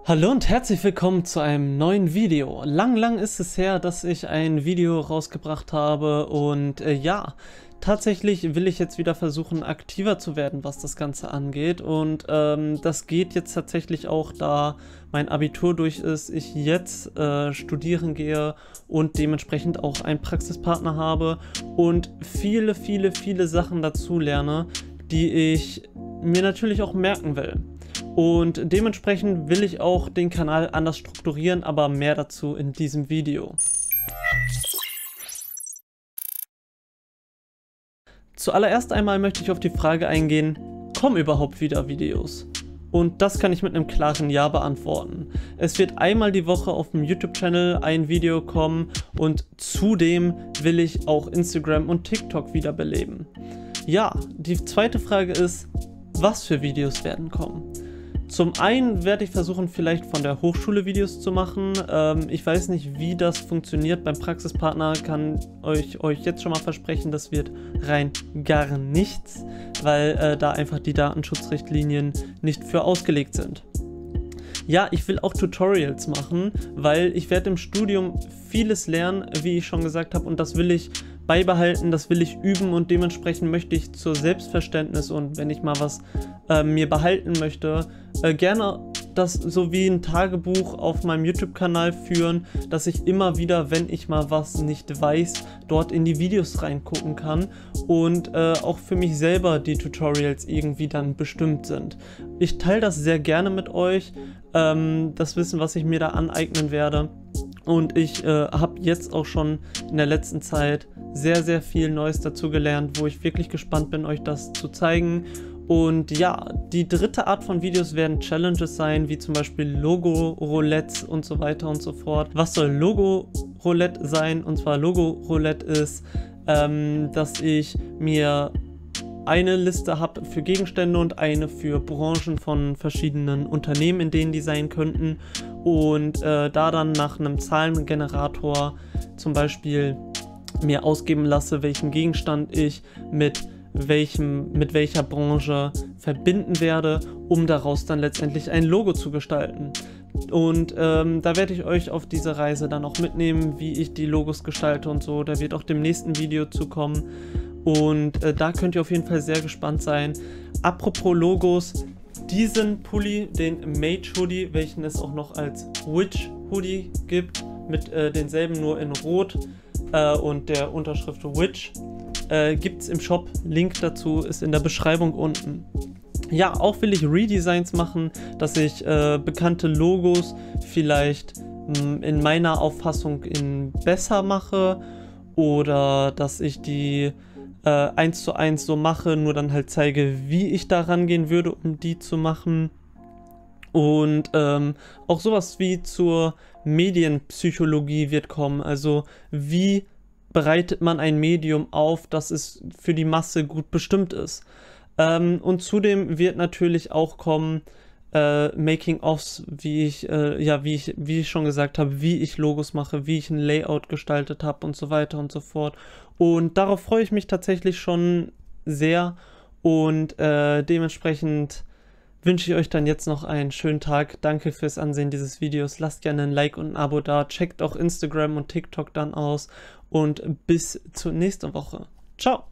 Hallo und herzlich willkommen zu einem neuen Video. Lang ist es her, dass ich ein Video rausgebracht habe und ja, tatsächlich will ich jetzt wieder versuchen, aktiver zu werden, was das Ganze angeht, und das geht jetzt tatsächlich auch, da mein Abitur durch ist, ich jetzt studieren gehe und dementsprechend auch einen Praxispartner habe und viele Sachen dazu lerne, die ich mir natürlich auch merken will. Und dementsprechend will ich auch den Kanal anders strukturieren, aber mehr dazu in diesem Video. Zuallererst einmal möchte ich auf die Frage eingehen, kommen überhaupt wieder Videos? Und das kann ich mit einem klaren Ja beantworten. Es wird einmal die Woche auf dem YouTube-Channel ein Video kommen und zudem will ich auch Instagram und TikTok wiederbeleben. Ja, die zweite Frage ist, was für Videos werden kommen? Zum einen werde ich versuchen, vielleicht von der Hochschule Videos zu machen. Ich weiß nicht, wie das funktioniert. Beim Praxispartner kann euch jetzt schon mal versprechen, das wird rein gar nichts, weil da einfach die Datenschutzrichtlinien nicht für ausgelegt sind. Ja, ich will auch Tutorials machen, weil ich werde im Studium vieles lernen, wie ich schon gesagt habe, und das will ich beibehalten, das will ich üben, und dementsprechend möchte ich zur Selbstverständnis, und wenn ich mal was mir behalten möchte, gerne das so wie ein Tagebuch auf meinem YouTube-Kanal führen, dass ich immer wieder, wenn ich mal was nicht weiß, dort in die Videos reingucken kann und auch für mich selber die Tutorials irgendwie dann bestimmt sind. Ich teile das sehr gerne mit euch, das Wissen, was ich mir da aneignen werde. Und ich habe jetzt auch schon in der letzten Zeit sehr viel Neues dazu gelernt, wo ich wirklich gespannt bin, euch das zu zeigen. Und ja, die dritte Art von Videos werden Challenges sein, wie zum Beispiel Logo-Roulettes und so weiter und so fort. Was soll Logo-Roulette sein? Und zwar Logo-Roulette ist, dass ich mir eine Liste habe für Gegenstände und eine für Branchen von verschiedenen Unternehmen, in denen die sein könnten, und da dann nach einem Zahlengenerator zum Beispiel mir ausgeben lasse, welchen Gegenstand ich mit welcher Branche verbinden werde, um daraus dann letztendlich ein Logo zu gestalten. Und da werde ich euch auf diese Reise dann auch mitnehmen, wie ich die Logos gestalte und so. Da wird auch dem nächsten Video zukommen. Und da könnt ihr auf jeden Fall sehr gespannt sein. Apropos Logos, diesen Pulli, den Mage Hoodie, welchen es auch noch als Witch Hoodie gibt, mit denselben nur in Rot und der Unterschrift Witch, gibt es im Shop. Link dazu ist in der Beschreibung unten. Ja, auch will ich Redesigns machen, dass ich bekannte Logos vielleicht in meiner Auffassung besser mache, oder dass ich die 1:1 so mache, nur dann halt zeige, wie ich da rangehen würde, um die zu machen. Und auch sowas wie zur Medienpsychologie wird kommen, also wie bereitet man ein Medium auf, dass es für die Masse gut bestimmt ist. Und zudem wird natürlich auch kommen Making-ofs, wie ich schon gesagt habe, wie ich Logos mache, wie ich ein Layout gestaltet habe und so weiter und so fort. Und darauf freue ich mich tatsächlich schon sehr, und dementsprechend wünsche ich euch dann jetzt noch einen schönen Tag. Danke fürs Ansehen dieses Videos. Lasst gerne ein Like und ein Abo da. Checkt auch Instagram und TikTok dann aus. Und bis zur nächsten Woche. Ciao!